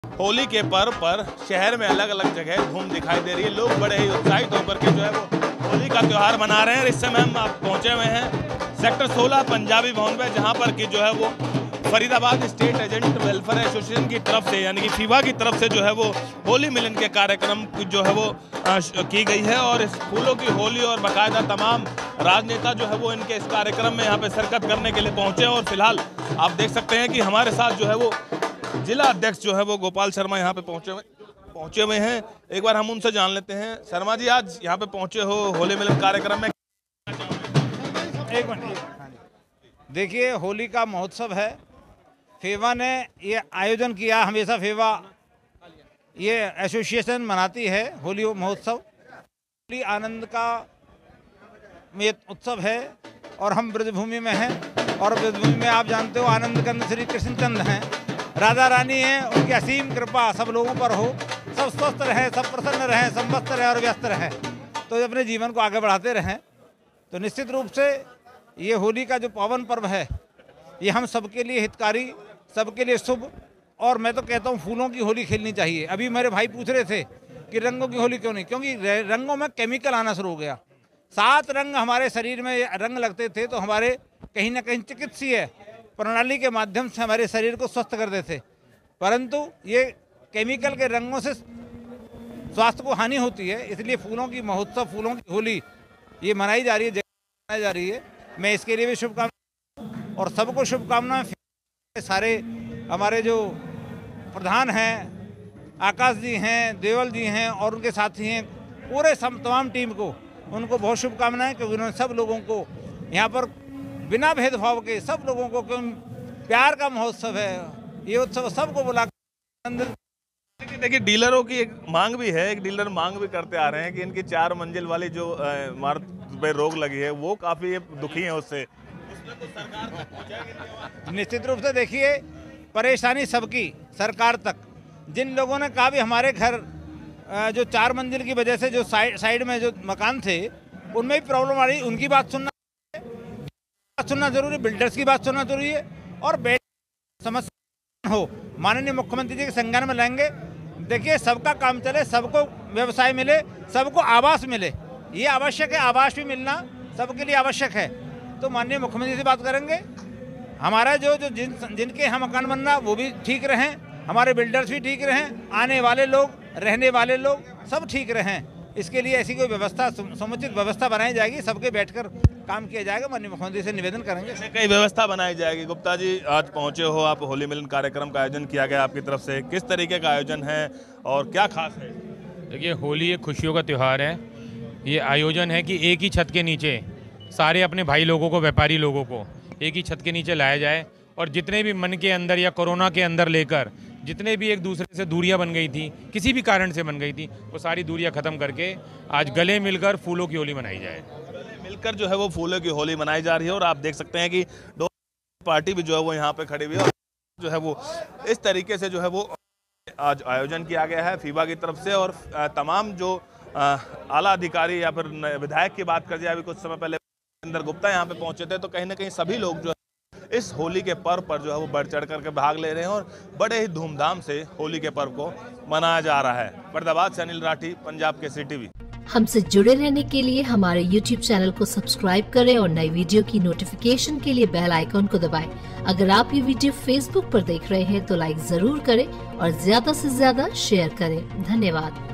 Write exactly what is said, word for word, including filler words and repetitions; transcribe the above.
होली के पर्व पर शहर में अलग अलग जगह धूम दिखाई दे रही है। लोग बड़े ही उत्साहित होकर के जो है वो होली का त्यौहार मना रहे हैं। इस समय हम आप पहुंचे हुए हैं सेक्टर सोलह पंजाबी भवन में, जहां पर कि जो है वो Faridabad state agent welfare association की तरफ से यानी कि फीवा की तरफ से जो है वो होली मिलन के कार्यक्रम जो है वो की गई है। और इस फूलों की होली और बाकायदा तमाम राजनेता जो है वो इनके इस कार्यक्रम में यहाँ पे शिरकत करने के लिए पहुंचे। और फिलहाल आप देख सकते हैं कि हमारे साथ जो है वो जिला अध्यक्ष जो है वो गोपाल शर्मा यहाँ पे पहुंचे हुए पहुंचे हुए हैं। एक बार हम उनसे जान लेते हैं। शर्मा जी, आज यहाँ पे पहुंचे हो होली मिलन कार्यक्रम में, एक मिनट देखिए, होली का महोत्सव है। फेवा ने ये आयोजन किया। हमेशा फेवा ये एसोसिएशन मनाती है होली महोत्सव। होली आनंद का उत्सव है और हम ब्रजभूमि में हैं। और ब्रजभूमि में आप जानते हो आनंद कंद श्री कृष्णचंद हैं, राधा रानी हैं। उनकी असीम कृपा सब लोगों पर हो, सब स्वस्थ रहें, सब प्रसन्न रहें, संबस्त रहें और व्यस्त रहें, तो अपने जीवन को आगे बढ़ाते रहें। तो निश्चित रूप से ये होली का जो पावन पर्व है ये हम सबके लिए हितकारी, सबके लिए शुभ। और मैं तो कहता हूँ फूलों की होली खेलनी चाहिए। अभी मेरे भाई पूछ रहे थे कि रंगों की होली क्यों नहीं, क्योंकि रंगों में केमिकल आना शुरू हो गया। सात रंग हमारे शरीर में रंग लगते थे तो हमारे कहीं ना कहीं चिकित्सीय प्रणाली के माध्यम से हमारे शरीर को स्वस्थ करते थे, परंतु ये केमिकल के रंगों से स्वास्थ्य को हानि होती है। इसलिए फूलों की महोत्सव, फूलों की होली ये मनाई जा रही है, मनाई जा रही है। मैं इसके लिए भी शुभकामनाएं और सबको शुभकामनाएं। सारे हमारे जो प्रधान हैं, आकाश जी हैं, देवल जी हैं और उनके साथी हैं, पूरे तमाम टीम को उनको बहुत शुभकामनाएं, क्योंकि उन्होंने सब लोगों को यहाँ पर बिना भेदभाव के सब लोगों को, क्यों प्यार का महोत्सव है ये उत्सव, सबको बुला। देखिए, डीलरों की एक मांग भी है, एक डीलर मांग भी करते आ रहे हैं कि इनकी चार मंजिल वाली जो इमारत पे रोक लगी है वो काफी दुखी है उससे। तो सरकार निश्चित रूप से देखिए, परेशानी सबकी सरकार तक। जिन लोगों ने कहा भी हमारे घर जो चार मंजिल की वजह से जो साइड साइड में जो मकान थे उनमें भी प्रॉब्लम आ रही, उनकी बात सुनना बात सुनना जरूरी, बिल्डर्स की बात सुनना जरूरी है। और समस्या हो माननीय मुख्यमंत्री जी के संज्ञान में लाएंगे। देखिए, सबका काम चले, सबको व्यवसाय मिले, सबको आवास मिले, ये आवश्यक है। आवास भी मिलना सबके लिए आवश्यक है। तो माननीय मुख्यमंत्री से बात करेंगे। हमारा जो जो जिन जिनके यहाँ मकान बनना वो भी ठीक रहें, हमारे बिल्डर्स भी ठीक रहें, आने वाले लोग, रहने वाले लोग सब ठीक रहें। इसके लिए ऐसी कोई व्यवस्था, समुचित व्यवस्था बनाई जाएगी, सबके बैठकर काम किया जाएगा। माननीय मुख्यमंत्री से निवेदन करेंगे, कई व्यवस्था बनाई जाएगी। गुप्ता जी, आज पहुंचे हो आप, होली मिलन कार्यक्रम का आयोजन किया गया आपकी तरफ से, किस तरीके का आयोजन है और क्या खास है? देखिए, होली एक खुशियों का त्यौहार है। ये आयोजन है कि एक ही छत के नीचे सारे अपने भाई लोगों को, व्यापारी लोगों को एक ही छत के नीचे लाया जाए और जितने भी मन के अंदर या कोरोना के अंदर लेकर जितने भी एक दूसरे से दूरियां बन गई थी, किसी भी कारण से बन गई थी, वो सारी दूरियां खत्म करके आज गले मिलकर फूलों की होली मनाई जाए। गले मिलकर जो है वो फूलों की होली मनाई जा रही है। और आप देख सकते हैं कि दो पार्टी भी जो है वो यहाँ पे खड़ी हुई है और जो है वो इस तरीके से जो है वो आज आयोजन किया गया है फीवा की तरफ से। और तमाम जो आला अधिकारी या फिर विधायक की बात कर जाए, अभी कुछ समय पहले इंदर गुप्ता यहाँ पे पहुंचे थे, तो कहीं ना कहीं सभी लोग जो इस होली के पर्व पर जो है वो बढ़ चढ़ करके भाग ले रहे हैं और बड़े ही धूमधाम से होली के पर्व को मनाया जा रहा है। फरीदाबाद से अनिल राठी, पंजाब केसरी टीवी। हमसे जुड़े रहने के लिए हमारे यूट्यूब चैनल को सब्सक्राइब करें और नई वीडियो की नोटिफिकेशन के लिए बेल आइकॉन को दबाएं। अगर आप ये वीडियो फेसबुक पर देख रहे हैं तो लाइक जरूर करें और ज्यादा से ज्यादा शेयर करें। धन्यवाद।